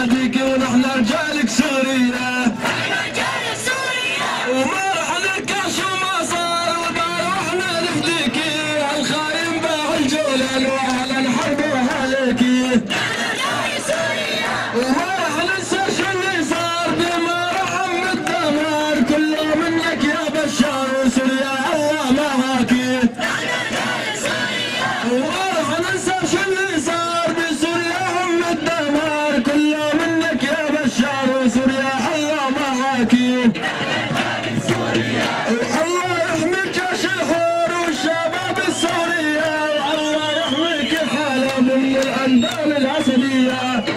نناديك ونحن رجالك سوريا، احنا رجال سوريا، وما راح نركش وما صار وبال واحنا نفديكي، الخاين باع الجولان واعلن حربه عليكي. احنا رجال سوريا، وما راح ننسى شو اللي صار بما رحم الدمار، كله منك يا بشار وسوريا الله معاكي. احنا رجال سوريا، وما راح ننسى شو اللي صار بسوريا ام الدمار، كله منك يا بشار وسوريا الله معاكي. والله يحمي جيش الحور والشباب السورية، والله يحميك حالة من الأندال الأسدية.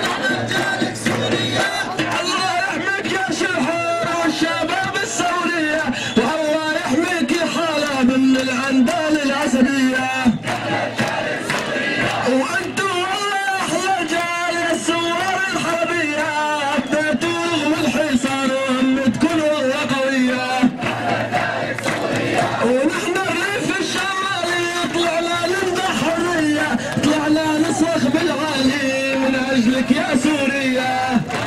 الله يحميك جيش الحور والشباب السورية، والله يحميك حالة من الأندال الأسدية. وانتو والله احلى رجال الثوار الحربية، ابديتوا بالحصار وهمتكن والله قوية. ونحن الريف الشمالي طلعنا نمدح حرية، طلعنا نصرخ بالعالي من اجلك يا سوريا.